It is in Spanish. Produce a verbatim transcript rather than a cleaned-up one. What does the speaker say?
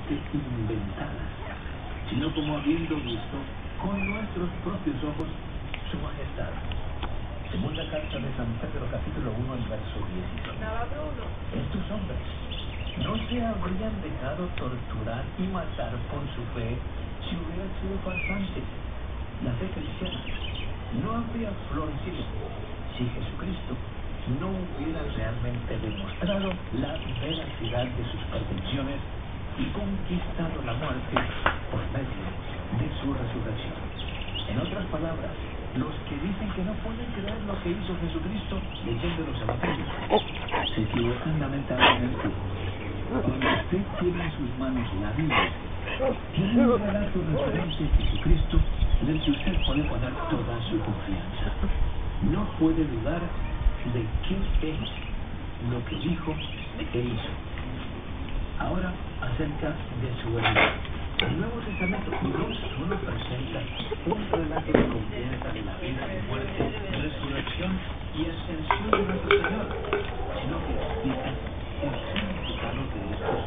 totalmente inventadas, sino como habiendo visto con nuestros propios ojos su majestad. Segunda carta de San Pedro, capítulo uno, el verso dieciséis. Estos hombres no se habrían dejado torturar y matar por su fe si hubiera sido farsante. La fe cristiana no habría florecido si Jesucristo no hubiera realmente demostrado la veracidad de sus pretensiones y conquistado la muerte por medio de su resurrección. En otras palabras, los que dicen que no pueden creer lo que hizo Jesucristo leyendo los evangelios se equivocan lamentablemente. Cuando usted tiene en sus manos la Biblia, tiene un relato referente a Jesucristo en el que usted puede poner toda su confianza. No puede dudar de qué es lo que dijo e hizo. Ahora, acerca de su venida. El Nuevo Testamento no solo presenta un relato de confianza de la vida, muerte, resurrección y ascensión de nuestro Señor, sino que explica el significado de estos